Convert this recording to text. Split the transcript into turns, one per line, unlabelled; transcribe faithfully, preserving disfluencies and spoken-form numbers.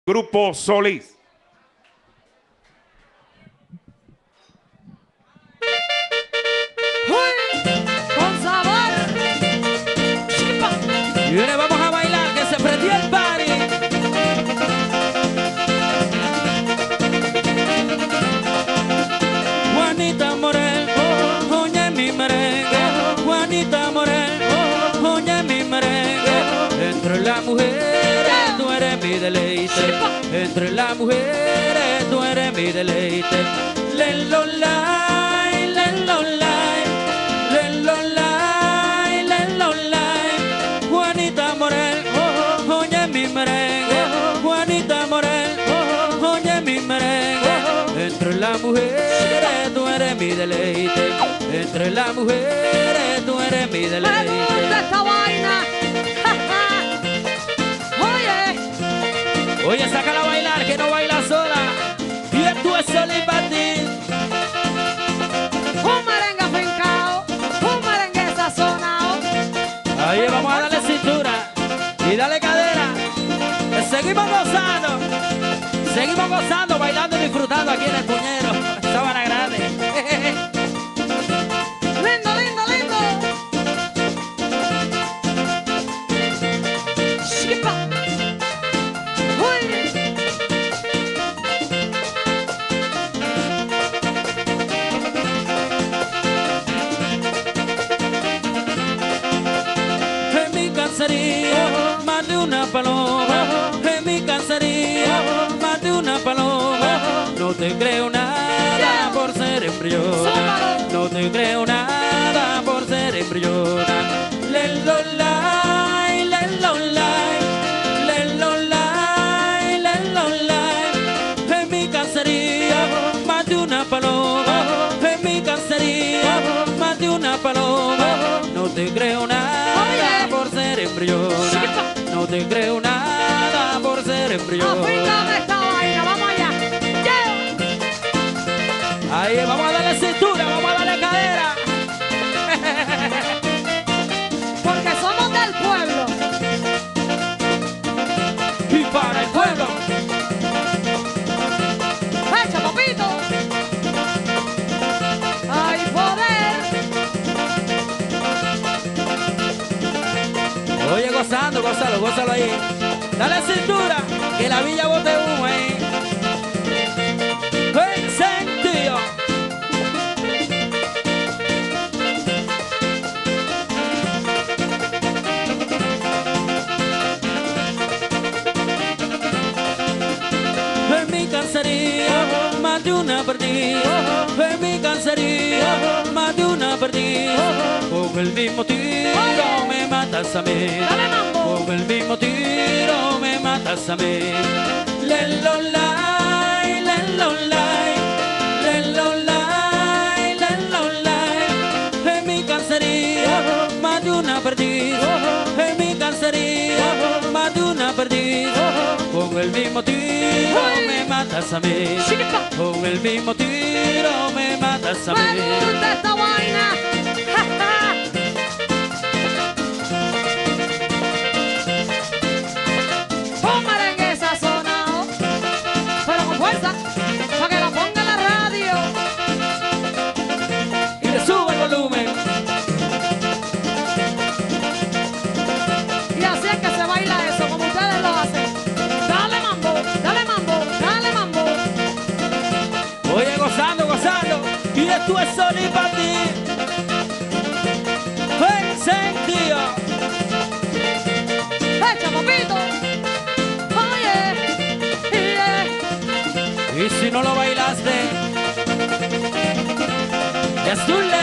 Grupo Solís.
Con sabor.
Y ahora vamos a bailar, que se prendió el party. Juanita Morel, oye mi merengue. Juanita Morel, oye mi merengue. Entre las mujeres tú eres mi deleite. Entre las mujeres tú eres mi deleite. Lelo lai, lelo lai, lelo lai, lelo lai. Juanita Morel, oye mi merengue. Juanita Morel, oye mi merengue. Entre las mujeres tú eres mi deleite. Entre las mujeres tú eres mi deleite.
Me gusta esta vaina. Oye.
Oye, sácala a bailar, que no baila sola. Y esto es Solís para ti.
Un merengue afincao, un merengue sazonao.
Ahí vamos a darle cintura y dale cadera. Seguimos gozando, seguimos gozando, bailando y disfrutando aquí en el Puñero, Sabana Grande.
Lindo, lindo, lindo. Chipa. Uy.
En mi cacería, más de una paloma. En mi cacería, más de una paloma. No te creo nada por ser embriona. No te creo nada por ser embriona. Lelo lai, lelo lai, lelo lai, lelo lai. En mi cacería, más de una paloma. En mi cacería, más de una paloma. No te creo nada por ser embriona. No te creo nada por ser embriona.
Afíncame esta vaina, vamos allá. Yeah.
Ahí vamos a darle cintura, vamos a darle cadera.
Porque somos del pueblo.
Y para el pueblo.
Echa, papito. Hay poder.
Oye, gozando, gózalo, gózalo ahí. Dale cintura, que la villa bote humo ahí. ¡Ven, sentido! En mi cacería, más de una perdida. En mi cacería, más de una perdida. Con el mismo tiro me matas a mí.
Dale, mambo.
Con el mismo tiro me matas a mí. Lelo lai, lelo lai, lelo lai, lelo lai. En mi cacería, más de una perdida. En mi cacería, más de una perdida. Con el mismo tiro me matas a mí.
Chiquipa.
Con el mismo tiro me matas a
Me
mí.
gusta esta vaina. Ja, ja. Un merengue sazonao, pero con fuerza, para que la ponga en la radio.
Y le sube el volumen.
Y así es que se baila eso, como ustedes lo hacen. Dale mambo, dale mambo, dale mambo.
Oye, gozando, gozando. Y esto es Solís para ti. ¡Ven, sentido!
Echa, papito. Oye, yeah.
Y si no lo bailaste, es tu ley.